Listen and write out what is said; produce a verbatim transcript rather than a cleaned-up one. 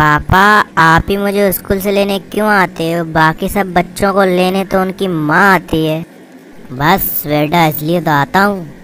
पापा, आप ही मुझे स्कूल से लेने क्यों आते हो? बाकी सब बच्चों को लेने तो उनकी माँ आती है। बस बेटा, इसलिए तो आता हूँ।